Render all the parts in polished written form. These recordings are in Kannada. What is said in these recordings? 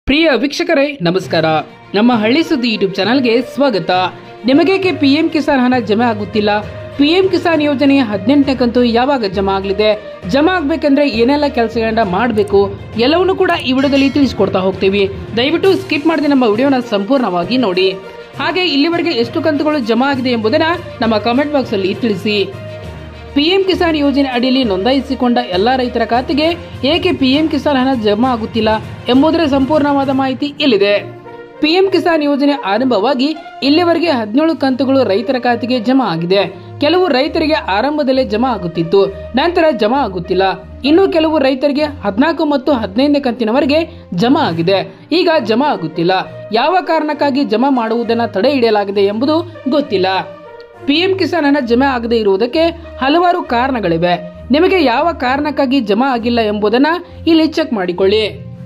ಪ್ರಿಯ ವೀಕ್ಷಕರೇ ನಮಸ್ಕಾರ. ನಮ್ಮ ಹಳ್ಳಿ ಸುದ್ದಿ ಯೂಟ್ಯೂಬ್ ಚಾನಲ್ಗೆ ಸ್ವಾಗತ. ನಿಮಗೇಕೆ ಪಿಎಂ ಕಿಸಾನ್ ಹಣ ಜಮಾ ಆಗುತ್ತಿಲ್ಲ? ಪಿಎಂ ಕಿಸಾನ್ ಯೋಜನೆಯ 18ನೇ ಕಂತು ಯಾವಾಗ ಜಮಾ ಆಗಲಿದೆ? ಜಮಾ ಆಗಬೇಕಂದ್ರೆ ಏನೆಲ್ಲ ಕೆಲಸಗಳನ್ನ ಮಾಡಬೇಕು ಎಲ್ಲವನ್ನೂ ಕೂಡ ಈ ವಿಡಿಯೋದಲ್ಲಿ ತಿಳಿಸಿಕೊಡ್ತಾ ಹೋಗ್ತೀವಿ. ದಯವಿಟ್ಟು ಸ್ಕಿಪ್ ಮಾಡದೆ ನಮ್ಮ ವಿಡಿಯೋನ ಸಂಪೂರ್ಣವಾಗಿ ನೋಡಿ. ಹಾಗೆ ಇಲ್ಲಿವರೆಗೆ ಎಷ್ಟು ಕಂತುಗಳು ಜಮಾ ಆಗಿದೆ ಎಂಬುದನ್ನ ನಮ್ಮ ಕಾಮೆಂಟ್ ಬಾಕ್ಸ್ ಅಲ್ಲಿ ತಿಳಿಸಿ. ಪಿಎಂ ಕಿಸಾನ್ ಯೋಜನೆ ಅಡಿಯಲ್ಲಿ ನೋಂದಾಯಿಸಿಕೊಂಡ ಎಲ್ಲಾ ರೈತರ ಖಾತೆಗೆ ಏಕೆ ಪಿಎಂ ಕಿಸಾನ್ ಹಣ ಜಮಾ ಆಗುತ್ತಿಲ್ಲ ಎಂಬುದರ ಸಂಪೂರ್ಣವಾದ ಮಾಹಿತಿ ಇಲ್ಲಿದೆ. ಪಿಎಂ ಕಿಸಾನ್ ಯೋಜನೆ ಆರಂಭವಾಗಿ ಇಲ್ಲಿವರೆಗೆ 17 ಕಂತುಗಳು ರೈತರ ಖಾತೆಗೆ ಜಮಾ ಆಗಿದೆ. ಕೆಲವು ರೈತರಿಗೆ ಆರಂಭದಲ್ಲೇ ಜಮಾ ಆಗುತ್ತಿತ್ತು, ನಂತರ ಜಮಾ ಆಗುತ್ತಿಲ್ಲ. ಇನ್ನು ಕೆಲವು ರೈತರಿಗೆ 14 ಮತ್ತು 15ನೇ ಕಂತಿನವರೆಗೆ ಜಮಾ ಆಗಿದೆ, ಈಗ ಜಮಾ ಆಗುತ್ತಿಲ್ಲ. ಯಾವ ಕಾರಣಕ್ಕಾಗಿ ಜಮಾ ಮಾಡುವುದನ್ನು ತಡೆ ಹಿಡಿಯಲಾಗಿದೆ ಎಂಬುದು ಗೊತ್ತಿಲ್ಲ. ಪಿಎಂ ಕಿಸಾನ್ ಹಣ ಜಮಾ ಆಗದೆ ಇರುವುದಕ್ಕೆ ಹಲವಾರು ಕಾರಣಗಳಿವೆ. ನಿಮಗೆ ಯಾವ ಕಾರಣಕ್ಕಾಗಿ ಜಮಾ ಆಗಿಲ್ಲ ಎಂಬುದನ್ನ ಇಲ್ಲಿ ಚೆಕ್ ಮಾಡಿಕೊಳ್ಳಿ.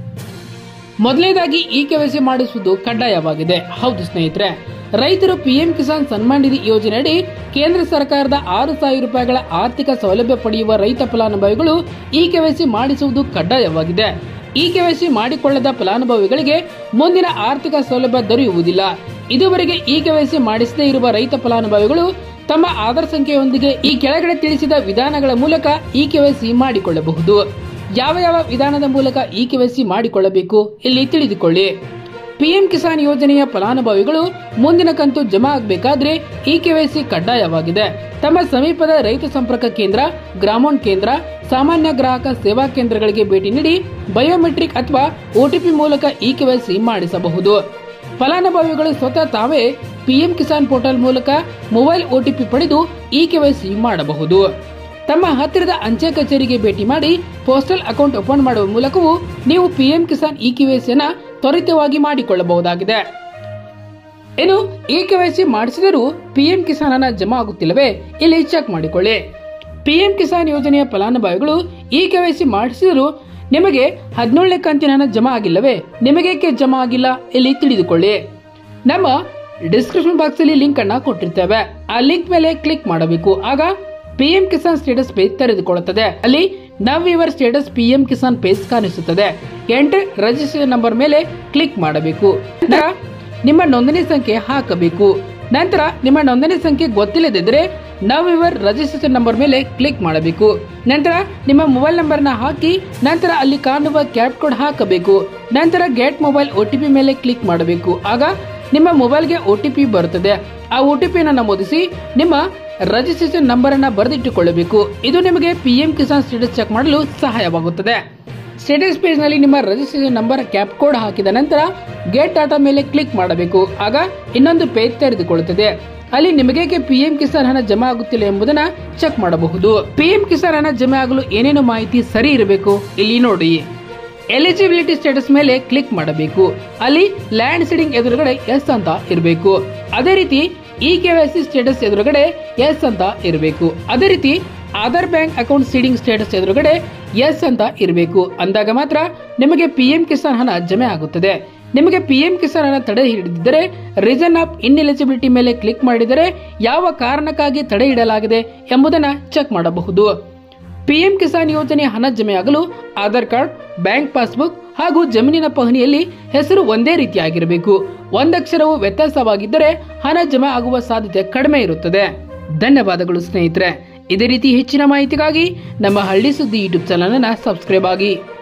ಮೊದಲನೇದಾಗಿ ಇಕೆವೈಸಿ ಮಾಡಿಸುವುದು ಕಡ್ಡಾಯವಾಗಿದೆ. ಹೌದು ಸ್ನೇಹಿತರೆ, ರೈತರು ಪಿಎಂ ಕಿಸಾನ್ ಸನ್ಮಾನ್ ನಿಧಿ ಯೋಜನೆಯಡಿ ಕೇಂದ್ರ ಸರ್ಕಾರದ 6,000 ರೂಪಾಯಿಗಳ ಆರ್ಥಿಕ ಸೌಲಭ್ಯ ಪಡೆಯುವ ರೈತ ಫಲಾನುಭವಿಗಳು ಇಕೆವೈಸಿ ಮಾಡಿಸುವುದು ಕಡ್ಡಾಯವಾಗಿದೆ. ಇಕೆವೈಸಿ ಮಾಡಿಕೊಳ್ಳದ ಫಲಾನುಭವಿಗಳಿಗೆ ಮುಂದಿನ ಆರ್ಥಿಕ ಸೌಲಭ್ಯ ದೊರೆಯುವುದಿಲ್ಲ. ಇದುವರೆಗೆ ಇಕೆವೈಸಿ ಮಾಡಿಸದೇ ಇರುವ ರೈತ ಫಲಾನುಭವಿಗಳು ತಮ್ಮ ಆಧಾರ್ ಸಂಖ್ಯೆಯೊಂದಿಗೆ ಈ ಕೆಳಗಡೆ ತಿಳಿಸಿದ ವಿಧಾನಗಳ ಮೂಲಕ ಇಕೆವೈಸಿ ಮಾಡಿಕೊಳ್ಳಬಹುದು. ಯಾವ ವಿಧಾನದ ಮೂಲಕ ಇಕೆವೈಸಿ ಮಾಡಿಕೊಳ್ಳಬೇಕು ಇಲ್ಲಿ ತಿಳಿದುಕೊಳ್ಳಿ. ಪಿಎಂ ಕಿಸಾನ್ ಯೋಜನೆಯ ಫಲಾನುಭವಿಗಳು ಮುಂದಿನ ಕಂತು ಜಮಾ ಆಗಬೇಕಾದ್ರೆ ಇಕೆವೈಸಿ ಕಡ್ಡಾಯವಾಗಿದೆ. ತಮ್ಮ ಸಮೀಪದ ರೈತ ಸಂಪರ್ಕ ಕೇಂದ್ರ, ಗ್ರಾಮೋನ್ ಕೇಂದ್ರ, ಸಾಮಾನ್ಯ ಗ್ರಾಹಕ ಸೇವಾ ಕೇಂದ್ರಗಳಿಗೆ ಭೇಟಿ ನೀಡಿ ಬಯೋಮೆಟ್ರಿಕ್ ಅಥವಾ ಒಟಿಪಿ ಮೂಲಕ ಇಕೆವೈಸಿ ಮಾಡಿಸಬಹುದು. ಫಲಾನುಭವಿಗಳು ಸ್ವತಃ ತಾವೇ ಪಿಎಂ ಕಿಸಾನ್ ಪೋರ್ಟಲ್ ಮೂಲಕ ಮೊಬೈಲ್ ಒಟಿಪಿ ಪಡೆದು ಇಕೆವೈಸಿ ಮಾಡಬಹುದು. ತಮ್ಮ ಹತ್ತಿರದ ಅಂಚೆ ಕಚೇರಿಗೆ ಭೇಟಿ ಮಾಡಿ ಪೋಸ್ಟಲ್ ಅಕೌಂಟ್ ಓಪನ್ ಮಾಡುವ ಮೂಲಕವೂ ನೀವು ಪಿಎಂ ಕಿಸಾನ್ ಇಕೆವೈಸಿಯನ್ನು ತ್ವರಿತವಾಗಿ ಮಾಡಿಕೊಳ್ಳಬಹುದಾಗಿದೆ. ಇನ್ನು ಇಕೆವೈಸಿ ಮಾಡಿಸಿದರೂ ಪಿಎಂ ಕಿಸಾನ್ ಹಣ ಜಮಾ ಆಗುತ್ತಿಲ್ಲವೇ? ಇಲ್ಲಿ ಚೆಕ್ ಮಾಡಿಕೊಳ್ಳಿ. ಪಿಎಂ ಕಿಸಾನ್ ಯೋಜನೆಯ ಫಲಾನುಭವಿಗಳು ಇಕೆವೈಸಿ ಮಾಡಿಸಿದರೂ ನಿಮಗೆ 17ನೇ ಕಂತಿನ ಹಣ ಜಮಾ ಆಗಿಲ್ಲವೇ? ನಿಮಗೇಕೆ ಜಮಾ ಆಗಿಲ್ಲ ಇಲ್ಲಿ ತಿಳಿದುಕೊಳ್ಳಿ. ನಮ್ಮ ಡಿಸ್ಕ್ರಿಪ್ಷನ್ ಬಾಕ್ಸ್ ಅಲ್ಲಿ ಲಿಂಕ್ ಅನ್ನ ಕೊಟ್ಟಿರ್ತೇವೆ. ಆ ಲಿಂಕ್ ಮೇಲೆ ಕ್ಲಿಕ್ ಮಾಡಬೇಕು. ಆಗ ಪಿಎಂ ಕಿಸಾನ್ ಸ್ಟೇಟಸ್ ಪೇಜ್ ತೆರೆದುಕೊಳ್ಳುತ್ತದೆ. ಅಲ್ಲಿ now your status PM Kisan page ಕಾಣಿಸುತ್ತದೆ. ಎಂಟರ್ ರಿಜಿಸ್ಟ್ರೇಷನ್ ನಂಬರ್ ಮೇಲೆ ಕ್ಲಿಕ್ ಮಾಡಬೇಕು. ನಿಮ್ಮ ನೋಂದಣಿ ಸಂಖ್ಯೆ ಹಾಕಬೇಕು. ನಂತರ ನಿಮ್ಮ ನೋಂದಣಿ ಸಂಖ್ಯೆ ಗೊತ್ತಿಲ್ಲದಿದ್ದರೆ ನವ್ ಯುವರ್ ರಿಜಿಸ್ಟ್ರೇಷನ್ ನಂಬರ್ ಮೇಲೆ ಕ್ಲಿಕ್ ಮಾಡಬೇಕು. ನಂತರ ನಿಮ್ಮ ಮೊಬೈಲ್ ನಂಬರ್ ನ ಹಾಕಿ ನಂತರ ಅಲ್ಲಿ ಕಾಣುವ ಕ್ಯಾಪ್ ಕೋಡ್ ಹಾಕಬೇಕು. ನಂತರ ಗೆಟ್ ಮೊಬೈಲ್ ಒಟಿಪಿ ಮೇಲೆ ಕ್ಲಿಕ್ ಮಾಡಬೇಕು. ಆಗ ನಿಮ್ಮ ಮೊಬೈಲ್ಗೆ ಒಟಿಪಿ ಬರುತ್ತದೆ. ಆ ಒಟಿಪಿಯನ್ನು ನಮೂದಿಸಿ ನಿಮ್ಮ ರಿಜಿಸ್ಟ್ರೇಷನ್ ನಂಬರ್ ಅನ್ನ ಬರೆದಿಟ್ಟುಕೊಳ್ಳಬೇಕು. ಇದು ನಿಮಗೆ ಪಿಎಂ ಕಿಸಾನ್ ಸ್ಟೇಟಸ್ ಚೆಕ್ ಮಾಡಲು ಸಹಾಯವಾಗುತ್ತದೆ. ಸ್ಟೇಟಸ್ ಪೇಜ್ ನಲ್ಲಿ ನಿಮ್ಮ ರಿಜಿಸ್ಟ್ರೇಷನ್ ನಂಬರ್ ಕ್ಯಾಪ್ ಕೋಡ್ ಹಾಕಿದ ನಂತರ ಗೆಟ್ ಡಾಟಾ ಮೇಲೆ ಕ್ಲಿಕ್ ಮಾಡಬೇಕು. ಆಗ ಇನ್ನೊಂದು ಪೇಜ್ ತೆರೆದುಕೊಳ್ಳುತ್ತದೆ. ಅಲ್ಲಿ ನಿಮಗೇಕೆ ಪಿಎಂ ಕಿಸಾನ್ ಹಣ ಜಮಾ ಆಗುತ್ತಿಲ್ಲ ಎಂಬುದನ್ನ ಚೆಕ್ ಮಾಡಬಹುದು. ಪಿಎಂ ಕಿಸಾನ್ ಹಣ ಜಮಾ ಆಗಲು ಏನೇನು ಮಾಹಿತಿ ಸರಿ ಇರಬೇಕು ಇಲ್ಲಿ ನೋಡಿ. ಎಲಿಜಿಬಿಲಿಟಿ ಸ್ಟೇಟಸ್ ಮೇಲೆ ಕ್ಲಿಕ್ ಮಾಡಬೇಕು. ಅಲ್ಲಿ ಲ್ಯಾಂಡ್ ಸೀಡಿಂಗ್ ಎದುರುಗಡೆ ಎಸ್ ಅಂತ ಇರಬೇಕು. ಅದೇ ರೀತಿ ಇಕೆವೈಸಿ ಸ್ಟೇಟಸ್ ಎದುರುಗಡೆ ಎಸ್ ಅಂತ ಇರಬೇಕು. ಅದೇ ರೀತಿ Aadhaar bank account seeding status ಎದುರುಗಡೆ ಎಸ್ ಅಂತ ಇರಬೇಕು. ಅಂದಾಗ ಮಾತ್ರ ನಿಮಗೆ ಪಿಎಂ ಕಿಸಾನ್ ಹಣ ಜಮೆ ಆಗುತ್ತದೆ. ನಿಮಗೆ ಪಿಎಂ ಕಿಸಾನ್ ಹಣ ತಡೆ ಹಿಡಿದಿದ್ದರೆ ರೀಸನ್ ಆಫ್ ಇನ್ಎಲಿಜಿಬಿಲಿಟಿ ಮೇಲೆ ಕ್ಲಿಕ್ ಮಾಡಿದರೆ ಯಾವ ಕಾರಣಕ್ಕಾಗಿ ತಡೆ ಇಡಲಾಗಿದೆ ಎಂಬುದನ್ನು ಚೆಕ್ ಮಾಡಬಹುದು. ಪಿಎಂ ಕಿಸಾನ್ ಯೋಜನೆ ಹಣ ಜಮೆ ಆಗಲು ಆಧಾರ್ ಕಾರ್ಡ್, ಬ್ಯಾಂಕ್ ಪಾಸ್ಬುಕ್ ಹಾಗೂ ಜಮೀನಿನ ಪಹಣಿಯಲ್ಲಿ ಹೆಸರು ಒಂದೇ ರೀತಿಯಾಗಿರಬೇಕು. ಒಂದಕ್ಷರವು ವ್ಯತ್ಯಾಸವಾಗಿದ್ದರೆ ಹಣ ಜಮಾ ಆಗುವ ಸಾಧ್ಯತೆ ಕಡಿಮೆ ಇರುತ್ತದೆ. ಧನ್ಯವಾದಗಳು ಸ್ನೇಹಿತರೆ. ಇದೇ ರೀತಿ ಹೆಚ್ಚಿನ ಮಾಹಿತಿಗಾಗಿ ನಮ್ಮ ಹಳ್ಳಿ ಸುದ್ದಿ ಯೂಟ್ಯೂಬ್ ಚಾನಲ್ ಅನ್ನು ಸಬ್ಸ್ಕ್ರೈಬ್ ಆಗಿ.